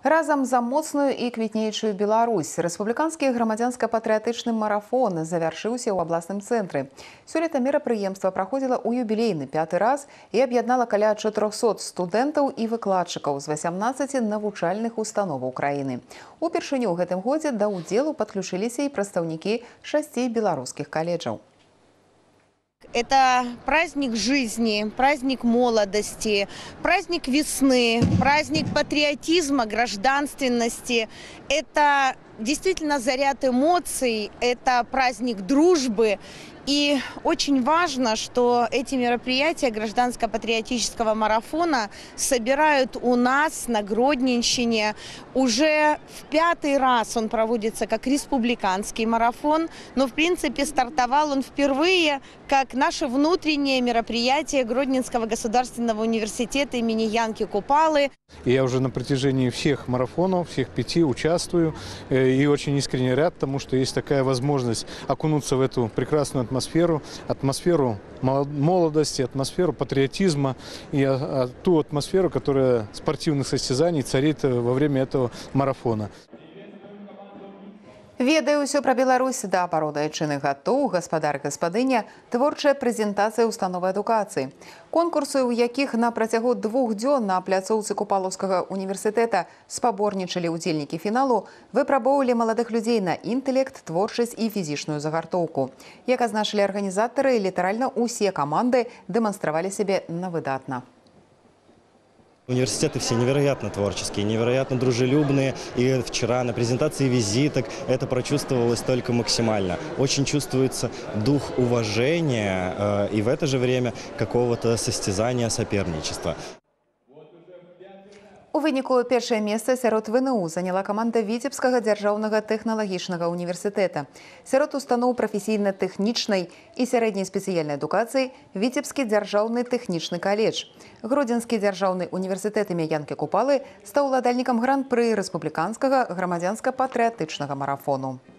Разам за моцную і квітнейшую Беларусь рэспубліканскі грамадзянска-патрыятычны марафон завяршыўся ў абласным цэнтры. Сёлета мерапрыемства праходзіла ў юбілейны 5-й раз і аб'яднала каля 400 студэнтаў і выкладчыкаў з 18 навучальных установаў краіны. Упершыню ў гэтым годзе да ўдзелу падключыліся і прадстаўнікі 6 беларускіх каледжаў. Это праздник жизни, праздник молодости, праздник весны, праздник патриотизма, гражданственности. Это действительно заряд эмоций, это праздник дружбы. И очень важно, что эти мероприятия гражданско-патриотического марафона собирают у нас на Гродненщине. Уже в 5-й раз он проводится как республиканский марафон, но в принципе стартовал он впервые как наше внутреннее мероприятие Гродненского государственного университета имени Янки Купалы. Я уже на протяжении всех марафонов, всех 5 участвую и очень искренне рад, потому что есть такая возможность окунуться в эту прекрасную атмосферу молодости, атмосферу патриотизма и ту атмосферу, которая спортивных состязаний царит во время этого марафона. Ведаю ўсё пра Беларусь да пародаючыны гатоў, гаспадар гаспадыня, творчая прэзентацыя установы адукацыі. Конкурсы, у якіх на працягу 2 дзён на пляцоўцы Купалаўскага універсітэта спаборнічалі ўдзельнікі фіналу, выпрабоўвалі маладых людзей на інтэлект, творчасць і фізічную загартоўку. Як азначылі арганізатары, літаральна ўсе каманды дэманстравалі сябе на выдатна. Университеты все невероятно творческие, невероятно дружелюбные. И вчера на презентации визиток это прочувствовалось только максимально. Очень чувствуется дух уважения и в это же время какого-то состязания, соперничества. У выніку першае месца сярод ВНУ заняла каманда Віцебскага дзяржаўнага тэхналагічнага універсітэта. Сярод устаноў прафесійна-тэхнічнай і сярэдняй спецыяльнай адукацыі Віцебскі дзяржаўны тэхнічны каледж. Гродзенскі дзяржаўны універсітэт імя Янкі Купалы стаў уладальнікам гран-пры рэспубліканскага грамадзянска-патрыятычнага марафону.